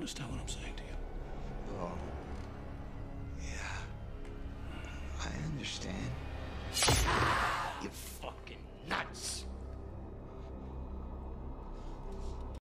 understand what I'm saying to you? Oh. Yeah. I understand. You fucking nuts!